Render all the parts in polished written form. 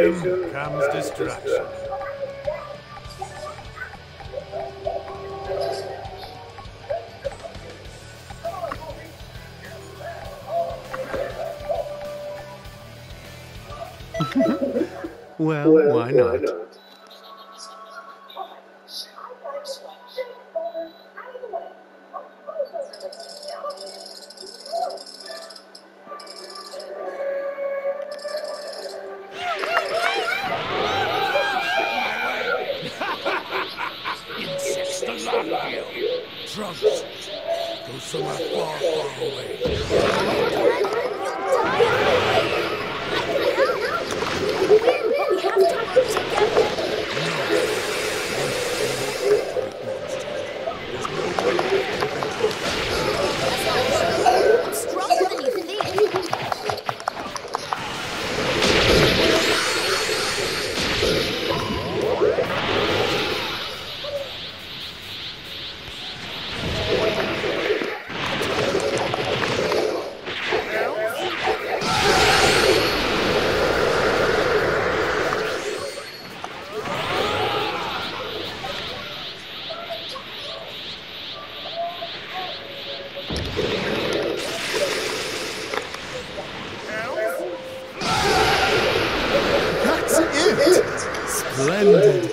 Creation comes destruction. Well, why not? Insects to love you. Trunks, go somewhere far, far away. Dad, you'll die of the heat. I can help. We can win, but we have to work together. No. One of you will have to eat monsters. There's no one left to prevent you. That's not true. I'm stronger than you think. That's it! Splendid!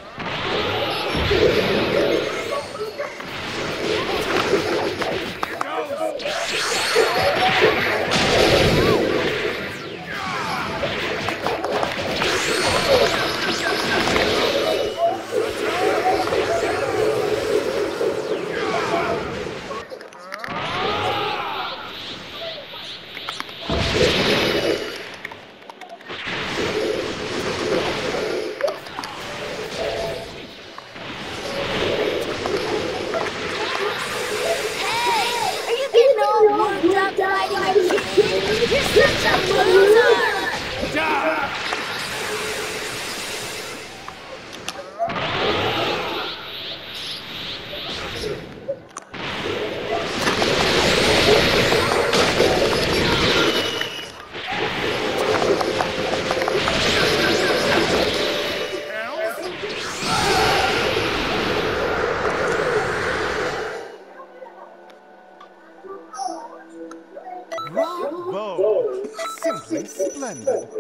Hey, are you getting all worked up fighting a kid? You're such a loser! Die! Bravo! Simply splendid.